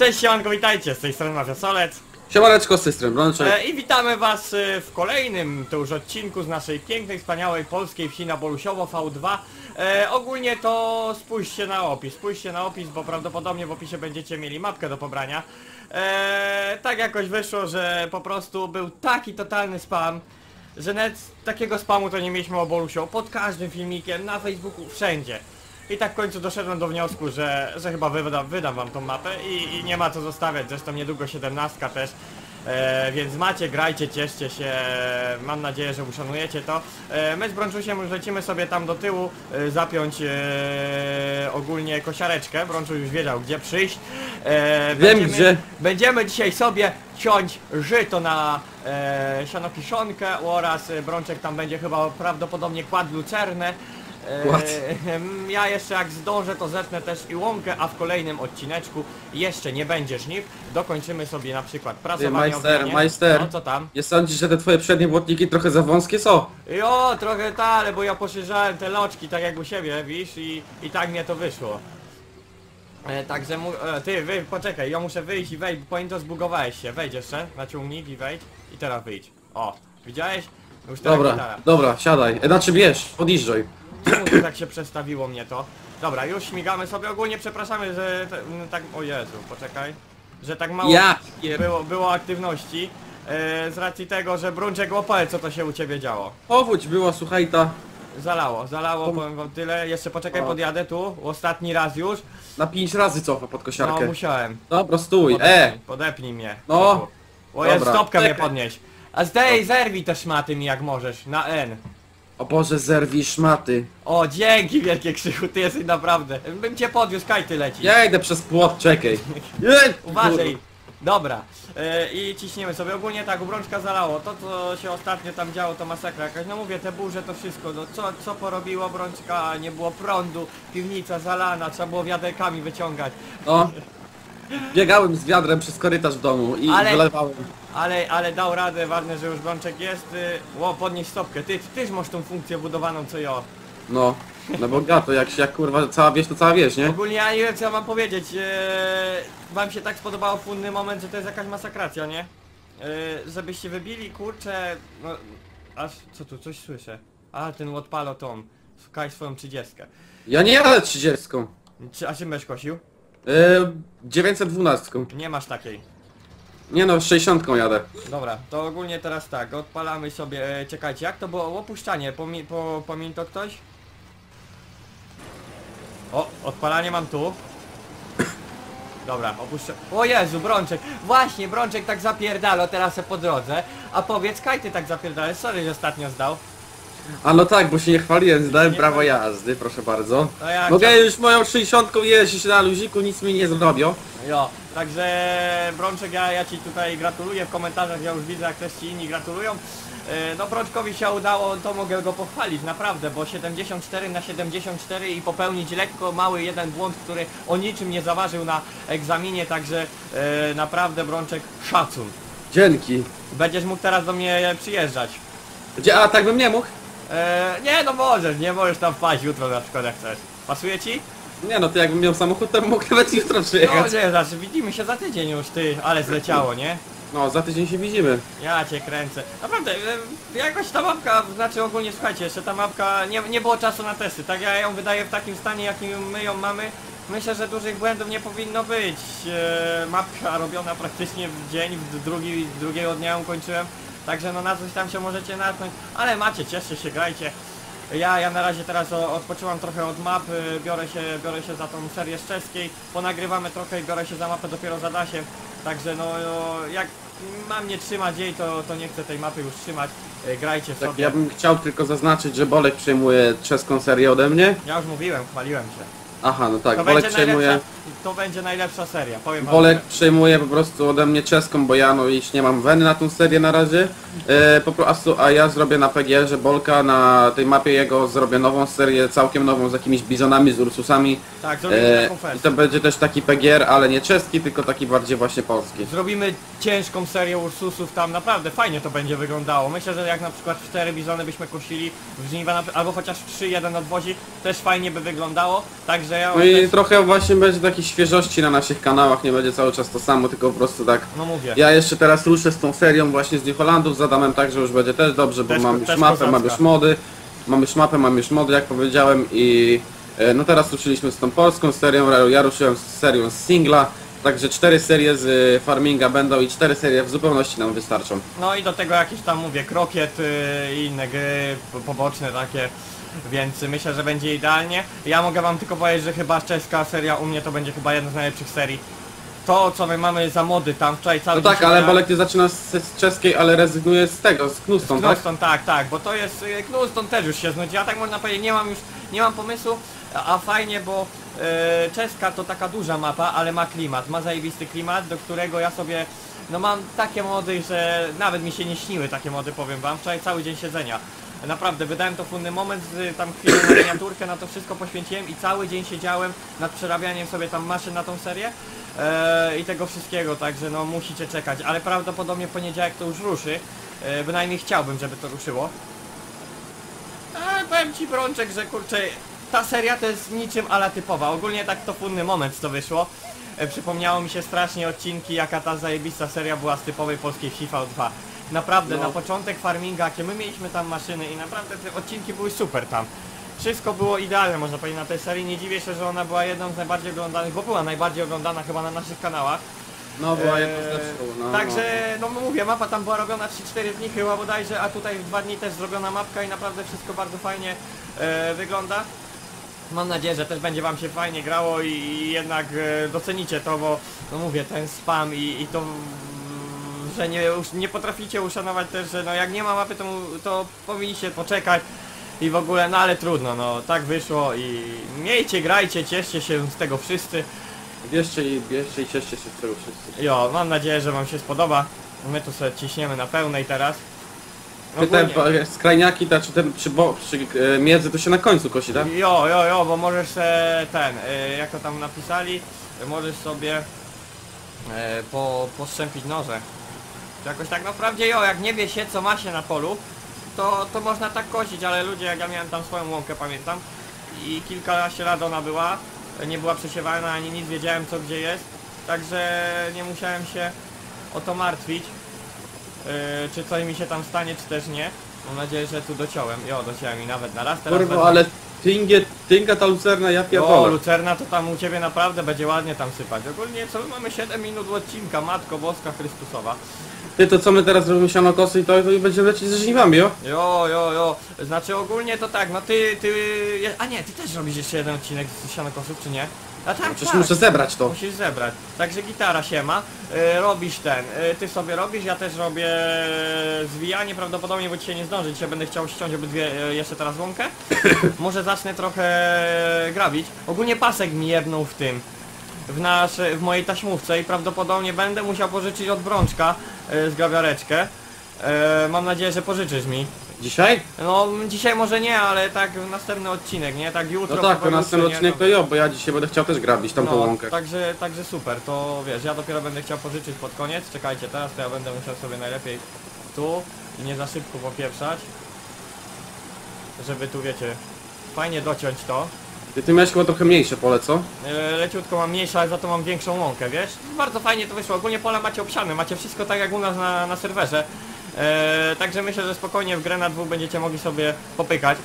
Cześć siemanko, witajcie, z tej strony Mafiasolec. Siemaneczko, z tej strony Brączek. I witamy was w kolejnym to już odcinku z naszej pięknej, wspaniałej polskiej wsi na Bolusiowo V2. Ogólnie to spójrzcie na opis, bo prawdopodobnie w opisie będziecie mieli mapkę do pobrania. Tak jakoś wyszło, że po prostu był taki totalny spam, że nawet takiego spamu to nie mieliśmy o Bolusiowo, pod każdym filmikiem, na Facebooku, wszędzie. I tak w końcu doszedłem do wniosku, że chyba wydam wam tą mapę i nie ma co zostawiać, zresztą niedługo 17 też. Więc macie, grajcie, cieszcie się, mam nadzieję, że uszanujecie to. My z Brączusiem już lecimy sobie tam do tyłu, zapiąć ogólnie kosiareczkę. Brączuś już wiedział, gdzie przyjść. Wiem gdzie. Będziemy dzisiaj sobie ciąć żyto na sianokiszonkę oraz Brączek tam będzie chyba prawdopodobnie kładł lucernę. Ja jeszcze jak zdążę to zetnę też i łąkę, a w kolejnym odcineczku jeszcze nie będzie żniw. Dokończymy sobie na przykład prasowanie Majster, no co tam? nie sądzisz, że te twoje przednie błotniki trochę za wąskie są? Jo, trochę ale bo ja poszerzałem te loczki tak jak u siebie, wiesz, i tak mnie to wyszło. Także poczekaj, ja muszę wyjść i wejść, bo to zbugowałeś się. Wejdź jeszcze na ciągnik i wejdź i teraz wyjdź. O, widziałeś? Już teraz Dobra, siadaj. Znaczy bierz, podjeżdżaj. Czemu to tak się przestawiło mnie to? Dobra, już śmigamy sobie, ogólnie przepraszamy, że tak... O Jezu, poczekaj. Że tak mało było aktywności. Z racji tego, że Brączek łopal, co to się u ciebie działo? Powódź była, słuchaj ta. Zalało, powiem wam tyle. Jeszcze poczekaj, podjadę tu, ostatni raz już. Na 5 razy cofa pod kosiarkę. No musiałem. Dobra, stój, Podepnij mnie. No. O Jezu, Dobra. stopkę mnie podnieś. A zerwij te szmaty mi jak możesz, na N. O Boże, zerwij szmaty. O, dzięki wielkie Krzychu, ty jesteś naprawdę. Bym cię podwiózł, kaj ty leci. Ja idę przez płot, czekaj. Uważaj. Dobra. I ciśniemy sobie. Ogólnie tak, u Brączka zalało. To co się ostatnio tam działo to masakra jakaś. No mówię, te burze to wszystko. No co porobiło Brączka? Nie było prądu, piwnica zalana, trzeba było wiaderkami wyciągać. No. Biegałem z wiadrem przez korytarz w domu i wylewałem. Ale dał radę, ważne, że już Brączek jest. Podnieś stopkę. Tyż masz tą funkcję budowaną co ja. No bogato, jak kurwa cała wieś to cała wieś, nie? Ogólnie ja nie wiem co ja mam powiedzieć. Wam się tak spodobało funny moment, że to jest jakaś masakracja, nie? Żebyście wybili, kurczę... No, aż co tu, coś słyszę. A ten odpalo tą. Skaj swoją 30. Ja nie jadę 30. A czym będziesz kosił? 912. Nie masz takiej. Nie no, 60 jadę. Dobra, to ogólnie teraz tak, odpalamy sobie, czekajcie, jak to było opuszczanie, pomiń to ktoś? O, odpalanie mam tu. Dobra, opuszczę. O Jezu, Brączek, właśnie, Brączek tak zapierdalo teraz po drodze. A powiedz, kaj ty tak zapierdalałeś, sorry, że ostatnio zdał. A no tak, bo się nie chwaliłem, zdałem prawo jazdy, proszę bardzo. No Mogę już moją 60 jeździć na luziku, nic mi nie zrobią. Jo, także Brączek, ja ci tutaj gratuluję w komentarzach, ja już widzę jak też ci inni gratulują. No Brączkowi się udało, to mogę go pochwalić, naprawdę, bo 74 na 74 i popełnić lekko mały jeden błąd, który o niczym nie zaważył na egzaminie, także naprawdę Brączek szacun. Dzięki. Będziesz mógł teraz do mnie przyjeżdżać. Gdzie, a tak bym nie mógł? Nie no nie możesz tam wpaść jutro na przykład jak chcesz. Pasuje ci? Nie no, to jakbym miał samochód, to bym mógł nawet jutro No przyjechać. nie, znaczy widzimy się za tydzień już ty, ale zleciało, nie? No, za tydzień się widzimy. Ja cię kręcę. Naprawdę, jakoś ta mapka, znaczy ogólnie słuchajcie, jeszcze ta mapka, nie było czasu na testy, tak ja ją wydaję w takim stanie, jakim my ją mamy. Myślę, że dużych błędów nie powinno być. Mapka robiona praktycznie w dzień, drugiego dnia ją kończyłem. Także no na coś tam się możecie natknąć, ale macie, cieszcie się, grajcie. Ja na razie teraz odpoczywam trochę od map, biorę się za tą serię z czeskiej, ponagrywamy trochę i biorę się za mapę dopiero za Dasiem. Także no jak mam nie trzymać jej, to nie chcę tej mapy już trzymać, grajcie Tak, sobie. ja bym chciał tylko zaznaczyć, że Bolek przejmuje czeską serię ode mnie. Ja już mówiłem, chwaliłem się. Aha, no tak, To Bolek będzie przejmuje... to będzie najlepsza seria, powiem wam. Bolek przejmuje po prostu ode mnie czeską, bo ja no już nie mam weny na tą serię na razie. Po prostu, a ja zrobię na PGR-ze Bolka, na tej mapie jego zrobię nową serię, całkiem nową, z jakimiś bizonami, z Ursusami. Tak, zrobimy taką I festę. to będzie też taki PGR, ale nie czeski, tylko taki bardziej właśnie polski. Zrobimy ciężką serię Ursusów tam, naprawdę fajnie to będzie wyglądało. Myślę, że jak na przykład 4 bizony byśmy kosili w żniwa, albo chociaż 3 jeden odwozi, też fajnie by wyglądało. Także Także ja No i też, trochę właśnie będzie takiej świeżości na naszych kanałach, nie będzie cały czas to samo, tylko po prostu tak. no mówię. Ja jeszcze teraz ruszę z tą serią właśnie z New Hollandów, z Adamem, tak, że już będzie też dobrze, bo Też- mam już też mapę, mam kozacka. już mody. Mam już mapę, mam już mody, jak powiedziałem i no teraz ruszyliśmy z tą polską serią, ja ruszyłem z serią z singla, także 4 serie z farminga będą i 4 serie w zupełności nam wystarczą. No i do tego jakieś tam mówię, krokiet i inne gry poboczne takie, więc myślę, że będzie idealnie. Ja mogę wam tylko powiedzieć, że chyba czeska seria u mnie to będzie chyba jedna z najlepszych serii. To co my mamy za mody tam wczoraj cały No tak, dzień ale siedziałem- Bolek ty zaczynasz z czeskiej, ale rezygnujesz z tego, z Knuston, tak? Knuston, tak, bo to jest, Knuston też już się znudzi, a tak można powiedzieć, nie mam pomysłu, a fajnie, bo czeska to taka duża mapa, ale ma klimat, ma zajebisty klimat, do którego ja sobie, no mam takie mody, że nawet mi się nie śniły takie mody, powiem wam, wczoraj cały dzień siedzenia. Naprawdę, wydałem to funny moment, tam chwilę na miniaturkę, na to wszystko poświęciłem i cały dzień siedziałem nad przerabianiem sobie tam maszyn na tą serię i tego wszystkiego, także no musicie czekać, ale prawdopodobnie w poniedziałek to już ruszy, bynajmniej chciałbym, żeby to ruszyło. Powiem ci, Brączek, że kurczę, ta seria to jest niczym ala typowa, ogólnie tak to funny moment to wyszło. Przypomniało mi się strasznie odcinki, jaka ta zajebista seria była z typowej polskiej FIFA 2. Naprawdę, No. na początek farminga, jakie my mieliśmy tam maszyny i naprawdę te odcinki były super tam. Wszystko było idealne, można powiedzieć, na tej serii. Nie dziwię się, że ona była jedną z najbardziej oglądanych, bo była najbardziej oglądana chyba na naszych kanałach. No była jedna z lepszych, no. Także, no mówię, mapa tam była robiona 3-4 dni chyba bodajże, a tutaj w 2 dni też zrobiona mapka i naprawdę wszystko bardzo fajnie wygląda. Mam nadzieję, że też będzie wam się fajnie grało i jednak docenicie to, bo no mówię, ten spam i to, że nie potraficie uszanować też, że no jak nie ma mapy, to powinniście poczekać i w ogóle, no ale trudno, no tak wyszło i miejcie, grajcie, cieszcie się z tego wszyscy. Bierzcie i cieszcie się z tego wszyscy. Jo, mam nadzieję, że wam się spodoba. My tu sobie ciśniemy na pełnej teraz. Ty te Ogólnie- skrajniaki, czy ten miedzy to się na końcu kosi, tak? Jo, bo możesz se jak to tam napisali, możesz sobie postrzępić noże. Jakoś tak naprawdę jak nie wie się co ma się na polu, to można tak kosić, ale ludzie, jak ja miałem tam swoją łąkę, pamiętam, i kilkanaście lat ona była, nie była przesiewana ani nic, wiedziałem co gdzie jest, także nie musiałem się o to martwić, czy coś mi się tam stanie, czy też nie. Mam nadzieję, że tu dociąłem, dociąłem i nawet na raz teraz Kurwa, będę- ale tynga ta lucerna, ja O, pierdolę. lucerna to tam u ciebie naprawdę będzie ładnie tam sypać. Ogólnie co my mamy 7 minut odcinka, Matko Boska Chrystusowa. Ty, to co my teraz robimy sianokosy i to będziemy lecieć ze żniwami, jo? Jo. Znaczy ogólnie to tak, no a nie, ty też robisz jeszcze jeden odcinek z sianokosów, czy nie? A tak, Przecież muszę zebrać to. Musisz zebrać. Także gitara się ma, robisz ty sobie robisz, ja też robię zwijanie prawdopodobnie, bo dzisiaj nie zdążę, dzisiaj będę chciał ściąć obydwie jeszcze teraz łąkę. Może zacznę trochę grabić. Ogólnie pasek mi jebnął w tym, w mojej taśmówce i prawdopodobnie będę musiał pożyczyć od Brączka zgrabiareczkę. Mam nadzieję, że pożyczysz mi. Dzisiaj? No dzisiaj może nie, ale tak następny odcinek, nie? Tak jutro. No tak, to pojutrze, następny nie? odcinek to jo, bo ja dzisiaj będę chciał też grabić tamtą łąkę. Także super, to wiesz, ja dopiero będę chciał pożyczyć pod koniec. Czekajcie, teraz to ja będę musiał sobie najlepiej tu i nie za szybko popieprzać, żeby tu wiecie, fajnie dociąć to. Ty miałeś chyba trochę mniejsze pole, co? Leciutko mam mniejsze, ale za to mam większą łąkę, wiesz? Bardzo fajnie to wyszło, ogólnie pola macie obsiane, macie wszystko tak jak u nas na serwerze. Także myślę, że spokojnie w grę na dwóch będziecie mogli sobie popykać.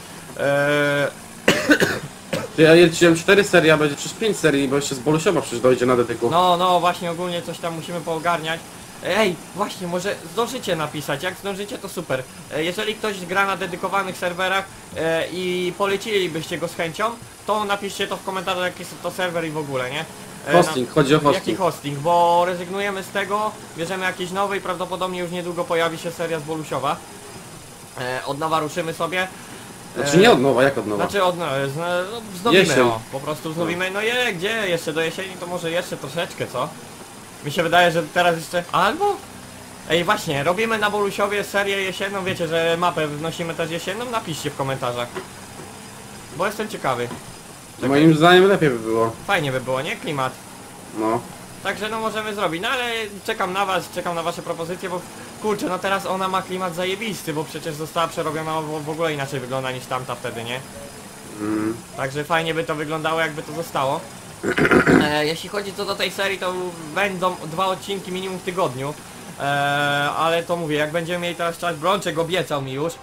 Ty, ja liczyłem 4 serie, a będzie przecież 5 serii, bo jeszcze z Bolusiowa przecież dojdzie na detyku. No właśnie ogólnie coś tam musimy poogarniać. Ej, właśnie, może zdążycie napisać, jak zdążycie to super. Jeżeli ktoś gra na dedykowanych serwerach i polecilibyście go z chęcią, to napiszcie to w komentarzu, jaki jest to serwer i w ogóle, nie? Hosting, chodzi o Jaki hosting. hosting, bo rezygnujemy z tego, bierzemy jakiś nowy i prawdopodobnie już niedługo pojawi się seria z Bolusiowa. Od nowa ruszymy sobie. Znaczy nie od nowa, jak od nowa? Znaczy wznowimy, Jesień. po prostu wznowimy, gdzie jeszcze do jesieni, to może jeszcze troszeczkę, co? Mi się wydaje, że teraz jeszcze, albo? Ej właśnie, robimy na Bolusiowie serię jesienną, wiecie, że mapę wnosimy też jesienną, napiszcie w komentarzach. Bo jestem ciekawy. Moim zdaniem lepiej by było. Fajnie by było, nie? Klimat. No. Także no możemy zrobić, no ale czekam na was, czekam na wasze propozycje, bo kurczę, no teraz ona ma klimat zajebisty, bo przecież została przerobiona, w ogóle inaczej wygląda niż tamta wtedy, nie? Także fajnie by to wyglądało, jakby to zostało. Jeśli chodzi co do tej serii, to będą 2 odcinki minimum w tygodniu. Ale to mówię, jak będziemy mieli teraz czas, Brączek obiecał mi już,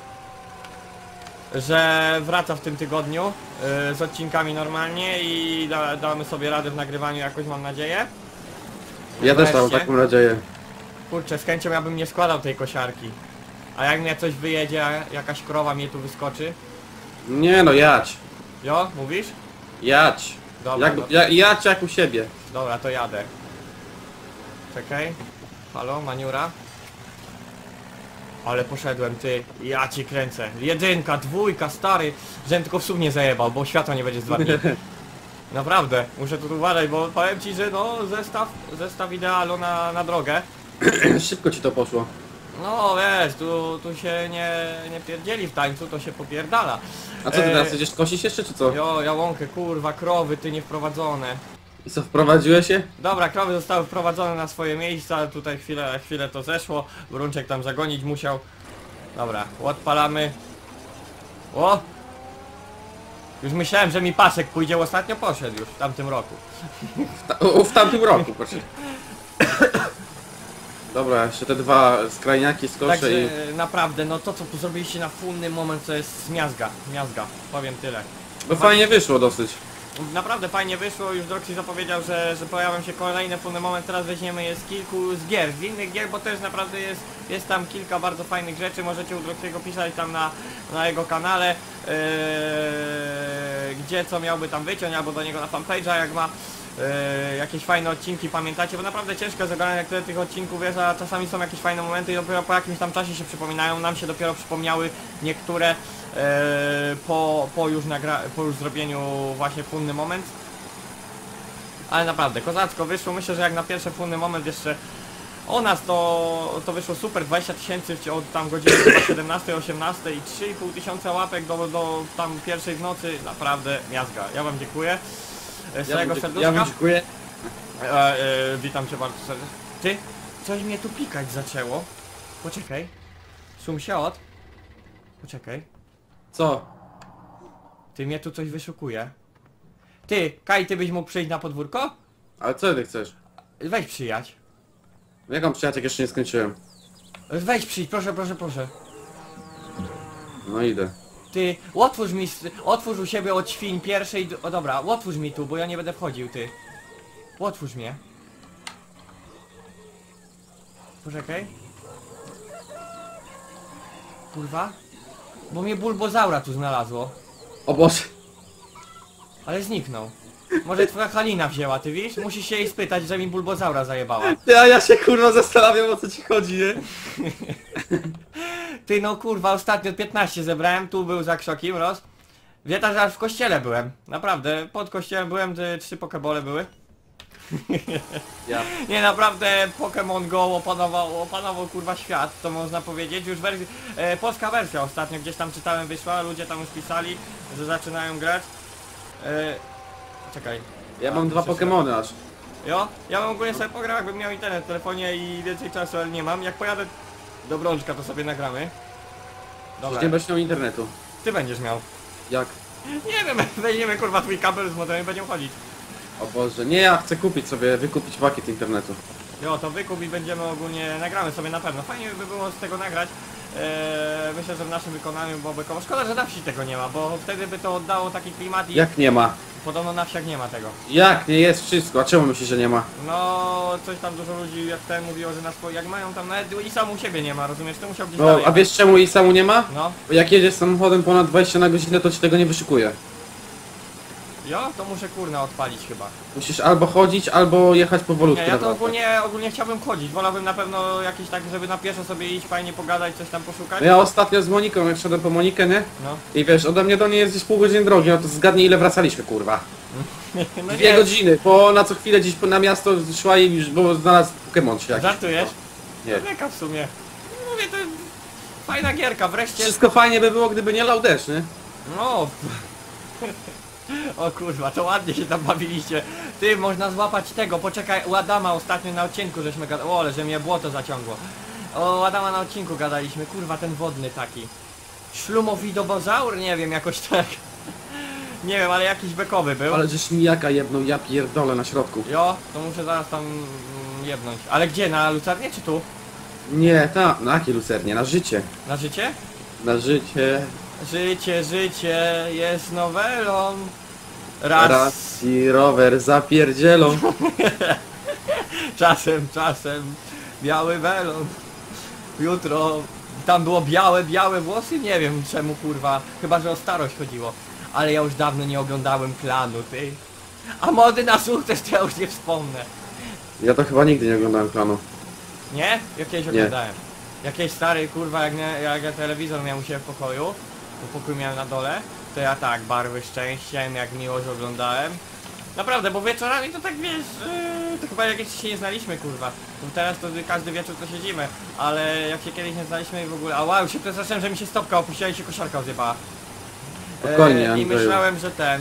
że wraca w tym tygodniu z odcinkami normalnie i damy sobie radę w nagrywaniu jakoś, mam nadzieję. Ja też mam Wreszcie. taką nadzieję. Kurczę, z chęcią ja bym nie składał tej kosiarki. A jak mnie coś wyjedzie, jakaś krowa mnie tu wyskoczy. Nie no, jadź. Jo, mówisz? Jadź. Dobra, Jadź jak u siebie. dobra, to jadę. Czekaj. Halo, maniura? Ale poszedłem, ty. Ja ci kręcę. 1, 2, stary. Żebym tylko w sum nie zajebał, bo światła nie będzie z 2 dni. Naprawdę, muszę tu uważać, bo powiem ci, że no zestaw idealu na drogę. Szybko ci to poszło. No wiesz, tu się nie pierdzieli w tańcu, to się popierdala. A co ty teraz będziesz kosić jeszcze czy co? Jo, ja łąkę, kurwa, krowy, ty niewprowadzone. I co, wprowadziłeś się? Dobra, krowy zostały wprowadzone na swoje miejsca, tutaj chwilę to zeszło, Brączek tam zagonić musiał. Dobra, odpalamy. O! Już myślałem, że mi pasek pójdzie, ostatnio poszedł już w tamtym roku. W tamtym roku, proszę. Dobra, jeszcze te 2 skrajniaki skoszę Także i... naprawdę, no to co tu zrobiliście na funny moment to jest miazga, powiem tyle. Bo fajnie wyszło dosyć. Naprawdę fajnie wyszło, już Droxy zapowiedział, że pojawią się kolejne funny moment, teraz weźmiemy je z kilku z gier, z innych gier, bo też naprawdę jest tam kilka bardzo fajnych rzeczy, możecie u Droxy'ego pisać tam na jego kanale, gdzie co miałby tam wyciąć, albo do niego na fanpage'a jak ma jakieś fajne odcinki, pamiętacie, bo naprawdę ciężko zagadać tyle tych odcinków, wiesz, a czasami są jakieś fajne momenty i dopiero po jakimś tam czasie się przypominają, nam się dopiero przypomniały niektóre po już zrobieniu właśnie funny moment. Ale naprawdę, kozacko wyszło, myślę, że jak na pierwszy funny moment jeszcze o nas to wyszło super, 20 000 od tam godziny chyba 17, 18 i 3,5 tysiąca łapek do tam pierwszej w nocy, naprawdę miazga. Ja wam dziękuję. Z całego serduszka. Ja wam dziękuję. Witam cię bardzo serdecznie. Ty, coś mnie tu pikać zaczęło. Poczekaj. Sąsiad. Poczekaj. Co? Ty mnie tu coś wyszukuje. Ty, Kaj, ty byś mógł przyjść na podwórko? Ale co ty chcesz? Weź przyjać. Jaką przyjaciół jeszcze nie skończyłem? Weź przyjdź, proszę, proszę, proszę. No idę. Ty, otwórz u siebie od świń pierwszej... O dobra, otwórz mi tu, bo ja nie będę wchodził, ty. Otwórz mnie. Poczekaj. Kurwa. Bo mnie bulbozaura tu znalazło. O Boże. Ale zniknął. Może twoja Halina wzięła, ty wiesz? Musisz się jej spytać, że mi bulbozaura zajebała. Ja się kurwa zastanawiam, o co ci chodzi, nie? Ty no kurwa, ostatnio 15 zebrałem, tu był za krzokiem, roz. Wieta, że aż w kościele byłem. Naprawdę, pod kościołem byłem, 3 pokebole były. Ja. Nie, naprawdę Pokémon Go opanował kurwa świat, to można powiedzieć. Już polska wersja ostatnio gdzieś tam czytałem wyszła, ludzie tam już pisali, że zaczynają grać. Czekaj. Ja mam 2 muszę się- Pokemony aż. Jo, ja bym ogólnie sobie pograł, jakbym miał internet w telefonie i więcej czasu, ale nie mam. Jak pojadę do Brączka, to sobie nagramy. Dobra, Nie będziesz miał internetu. ty będziesz miał. Jak? Nie wiem, weźmiemy kurwa twój kabel z modem i będziemy chodzić. O Boże, nie, ja chcę wykupić pakiet internetu. Jo, to wykup i będziemy ogólnie, nagramy sobie na pewno. Fajnie by było z tego nagrać. Myślę, że w naszym wykonaniu byłoby koło. Szkoda, że na wsi tego nie ma, bo wtedy by to oddało taki klimat i Jak nie ma? podobno na wsiach nie ma tego. Jak nie jest wszystko? A czemu myślisz, że nie ma? No, coś tam dużo ludzi jak ten mówiło, że na swoje, jak mają tam nawet i sam u siebie nie ma, rozumiesz? To musiał gdzieś No, dalej. a wiesz czemu i samu nie ma? No, Bo jak jedziesz samochodem ponad 20 na godzinę, to ci tego nie wyszykuje. jo, to muszę kurna odpalić chyba. Musisz albo chodzić, albo jechać powolutku. Nie, ja to naprawdę. ogólnie chciałbym chodzić, wolałbym na pewno jakieś tak, żeby na pieszo sobie iść, fajnie pogadać, coś tam poszukać. No ja ostatnio z Moniką, jak szedłem po Monikę, nie? No, I wiesz, ode mnie do niej jest gdzieś pół godziny drogi, no to zgadnij ile wracaliśmy, kurwa. no 2 godziny, bo na co chwilę gdzieś na miasto szła i już było znalazł Pokémon się jakiś. Żartujesz? Nie. Rzeka w sumie. Mówię, to fajna gierka, wreszcie. Wszystko fajnie by było, gdyby nie lał deszcz, nie? No. O kurwa, to ładnie się tam bawiliście. Ty, można złapać tego, poczekaj, u Adama ostatnio na odcinku żeśmy gadali. O, ale że mnie błoto zaciągło. O Adama na odcinku gadaliśmy, kurwa ten wodny taki. Ślumowidobozaur? Nie wiem, jakoś tak. Nie wiem, ale jakiś bekowy był. Ale żeś mi jaka jedną, ja pierdolę na środku. Jo, to muszę zaraz tam jebnąć. Ale gdzie? Na lucernie czy tu? Nie, na jakie lucernie? Na życie. Na życie? Na życie. Życie jest nowelą. Raz. I rower zapierdzielą. Czasem. Biały welon. Jutro. Tam było białe włosy? Nie wiem czemu kurwa. Chyba, że o starość chodziło. Ale ja już dawno nie oglądałem Klanu, ty. A mody na sukces to ja już nie wspomnę. Ja to chyba nigdy nie oglądałem Klanu. Nie? Jakieś oglądałem. Jakieś stary kurwa, jak ja telewizor miałem u siebie w pokoju, bo pokój miałem na dole, to ja tak, barwy szczęścia, jak miłość oglądałem. Naprawdę, bo wieczorami to tak wiesz, to chyba jakieś się nie znaliśmy kurwa. Bo teraz to każdy wieczór to siedzimy, ale jak się kiedyś nie znaliśmy i w ogóle, a wow, już się to zacząłem, że mi się stopka opuściła i się koszarka odjebała. Spokojnie, I Andrzeju. myślałem, że ten...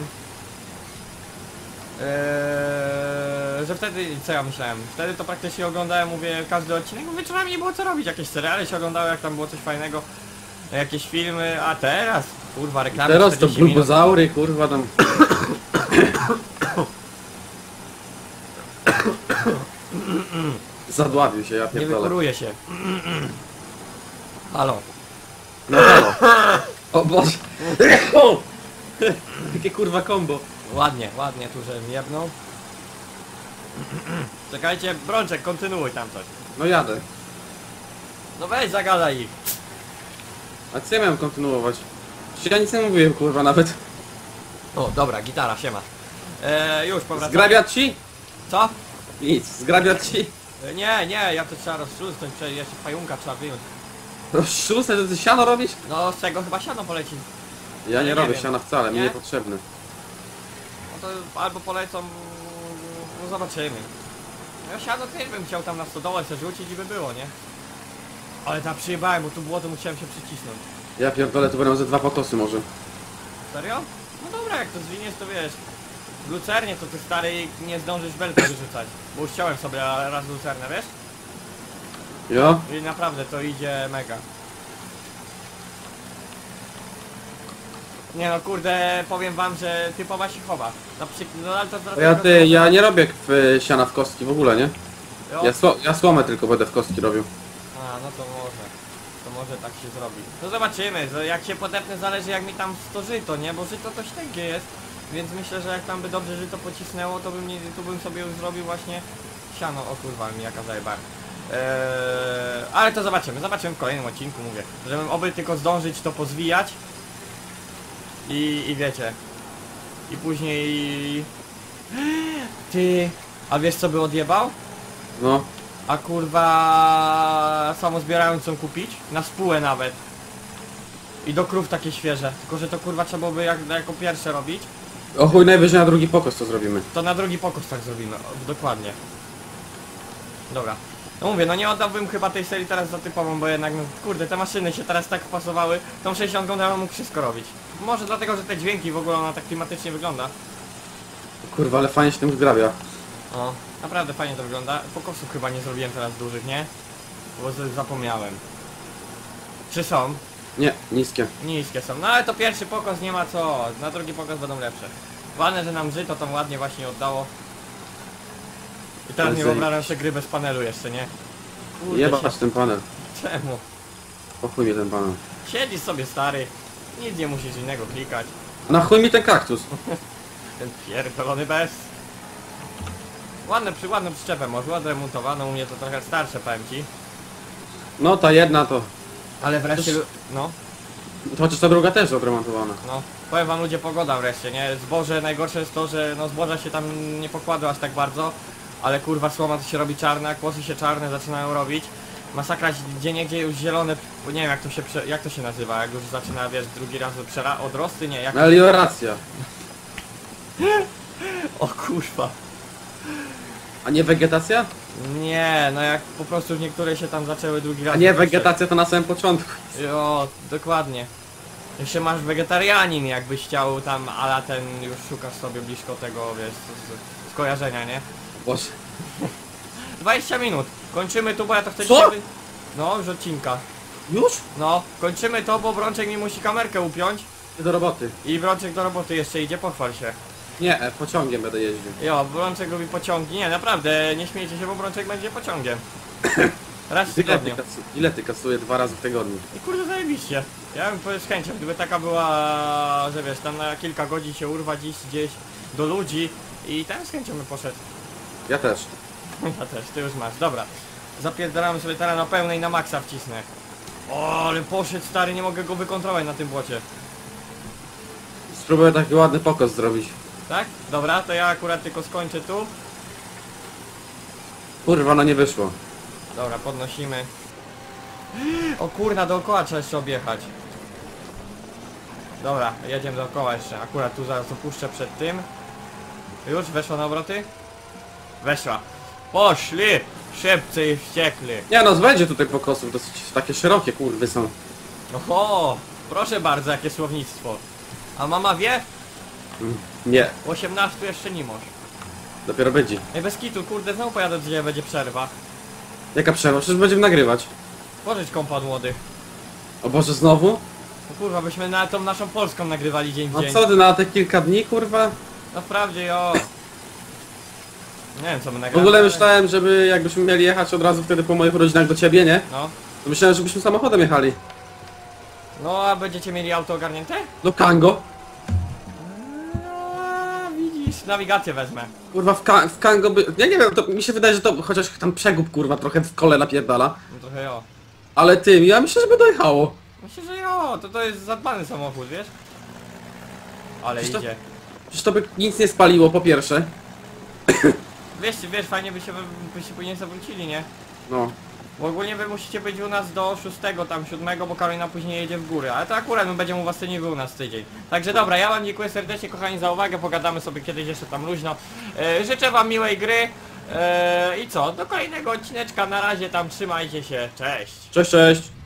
że wtedy, co ja myślałem? Wtedy to praktycznie oglądałem, mówię, każdy odcinek, bo wieczorami nie było co robić, jakieś seriale się oglądały, jak tam było coś fajnego, jakieś filmy, a teraz, kurwa, reklamy Teraz to 40 minut. bulbozaury, kurwa tam. Zadławił się, ja Nie pierdolę. wykuruje się. Halo. No halo. O Boże. Jakie kurwa kombo. Ładnie, tu że jebnął. Czekajcie, Brączek, kontynuuj tam coś. No jadę. No weź, zagadaj ich. A co ja miałem kontynuować? Przecież ja nic nie mówiłem, kurwa, nawet. O, dobra, gitara, siema. Już powracam. Zgrabiać ci? Co? Nic, zgrabiać ci? Nie, ja to trzeba roztrząsnąć, jeszcze pająka trzeba wyjąć. Rozszusę, że ty siano robisz? No z tego chyba siano poleci. Ja nie Nie robię wiem. siana wcale, mi Nie? niepotrzebny. No to albo polecą, no zobaczymy. Ja siano też bym chciał tam na stodołę sobie rzucić i by było, nie? Ale tam przyjebałem, bo tu było, to musiałem się przycisnąć. Ja pierdolę, tu będą ze 2 potosy może. Serio? No dobra, jak to zwiniesz, to wiesz. W lucernie to ty stary nie zdążysz belkę wyrzucać. Bo już chciałem sobie raz lucernę, wiesz? Jo? I naprawdę to idzie mega. Nie no kurde, powiem wam, że typowa się chowa. Na przykład, no ale to Ja nie robię siana w kostki w ogóle, nie? Jo? Ja słomę tylko będę w kostki robił. A, no to może. To może tak się zrobi. No zobaczymy, że jak się podepnę, zależy jak mi tam to żyto, nie? Bo żyto to śnięgie jest. Więc myślę, że jak tam by dobrze żyto pocisnęło, to bym, nie, tu bym sobie już zrobił właśnie siano. O kurwa, mi jaka zajeba. Ale to zobaczymy w kolejnym odcinku, mówię. Żebym oby tylko zdążyć to pozwijać. I wiecie. I później... Ty... A wiesz co by odjebał? No. A kurwa samozbierającą kupić? Na spółę nawet. I do krów takie świeże. Tylko że to kurwa trzeba byłoby jako pierwsze robić. O chuj, najwyżej na drugi pokos to zrobimy. To na drugi pokos tak zrobimy. Dokładnie. Dobra. No mówię, no nie oddałbym chyba tej serii teraz za typową, bo jednak no kurde, te maszyny się teraz tak wpasowały. Tą 60 ja mógł wszystko robić. Może dlatego, że te dźwięki w ogóle ona tak klimatycznie wygląda. Kurwa, ale fajnie się tym zgrabia. O, naprawdę fajnie to wygląda. Pokosów chyba nie zrobiłem teraz dużych, nie? Bo zapomniałem. Czy są? Nie, niskie. Niskie są. No ale to pierwszy pokos nie ma co. Na drugi pokos będą lepsze. Ważne, że nam żyto tam ładnie właśnie oddało. I teraz Ale nie wyobrażam sobie gry bez panelu jeszcze, nie? Kurde, Jebać ten panel. Czemu? O chuj mnie ten panel. Siedzisz sobie stary. Nic nie musisz innego klikać. A na chuj mi ten kaktus. Ten pierdolony bez. Ładną przyczepę może, odremontowaną. U mnie to trochę starsze, powiem ci. No ta jedna to... Ale wreszcie... Też- No. Chociaż ta druga też odremontowana. No, powiem wam ludzie, pogoda wreszcie, nie? Zboże, najgorsze jest to, że no zboża się tam nie pokładło aż tak bardzo, ale kurwa słoma to się robi czarna, kłosy się czarne zaczynają robić. Masakra, gdzieniegdzie już zielone, nie wiem jak to się, jak to się nazywa, jak już zaczyna, wiesz, drugi raz odrosty, nie, jak... Melioracja. O kurwa. A nie wegetacja? Nie, no jak po prostu niektóre się tam zaczęły drugi raz... A nie, robić, wegetacja to na samym początku. Jo, dokładnie. Jeszcze masz wegetarianin, jakbyś chciał tam, ala ten już szukasz sobie blisko tego, wiesz, skojarzenia, nie? Boże. 20 minut. Kończymy tu, bo ja to chcę Co? dzisiaj No, już odcinka. Już? No, kończymy to, bo Brączek mi musi kamerkę upiąć. Do roboty. I Brączek do roboty jeszcze idzie, pochwal się. Nie, pociągiem będę jeździł. Jo, Brączek lubi pociągi. Nie, naprawdę, nie śmiejcie się, bo Brączek będzie pociągiem. Raz w tygodniu. Ile ty kasuje 2 razy w tygodniu? I kurde, zajebiście. Ja bym z chęcią, gdyby taka była, że wiesz, tam na kilka godzin się urwać, iść gdzieś do ludzi i tam z chęcią bym poszedł. Ja też. Ja też, ty już masz. Dobra. Zapierdalamy sobie teraz na pełnej, na maksa wcisnę. O, ale poszedł stary, nie mogę go wykontrolować na tym błocie. Spróbuję taki ładny pokos zrobić. Tak? Dobra, to ja akurat tylko skończę tu. Kurwa, no nie wyszło. Dobra, podnosimy. O kurna, dookoła trzeba jeszcze objechać. Dobra, jedziemy dookoła jeszcze. Akurat tu zaraz opuszczę przed tym. Już weszła na obroty? Weszła. Poszli! Szybcy i wściekli. Nie no, będzie tutaj pokosów, dosyć takie szerokie kurwy są. Oho! Proszę bardzo, jakie słownictwo. A mama wie? Nie, 18 jeszcze nie może. dopiero będzie. Ej, bez kitu, kurde, znowu pojadę, gdzie będzie przerwa. Jaka przerwa? Przecież będziemy nagrywać. Pożycz kompa od młodych. O Boże, znowu? No kurwa, byśmy na tą naszą Polską nagrywali dzień w No dzień. co ty, na te kilka dni, kurwa? No wprawdzie, jo. Nie wiem co my W nagramy. ogóle ale- myślałem, żeby jakbyśmy mieli jechać od razu wtedy po moich urodzinach do ciebie, nie? No. To myślałem, żebyśmy samochodem jechali. No, a będziecie mieli auto ogarnięte? No Kango. No, widzisz, nawigację wezmę. Kurwa, w Kango by... Ja nie wiem, to mi się wydaje, że to chociaż tam przegub, kurwa, trochę w kole napierdala. No trochę jo. Ale tym, ja myślę, żeby dojechało. Myślę, że jo, to jest zadbany samochód, wiesz? Ale Przecież to- idzie. Przecież to by nic nie spaliło, po pierwsze. Wiesz, fajnie by się później zawrócili, nie? No. Bo ogólnie wy musicie być u nas do 6, tam 7, bo Karolina później jedzie w góry. Ale to akurat my będziemy u was nie u nas tydzień. Także dobra, ja wam dziękuję serdecznie kochani za uwagę, pogadamy sobie kiedyś jeszcze tam luźno. Życzę wam miłej gry. I co? Do kolejnego odcineczka, na razie tam trzymajcie się, cześć! Cześć, cześć.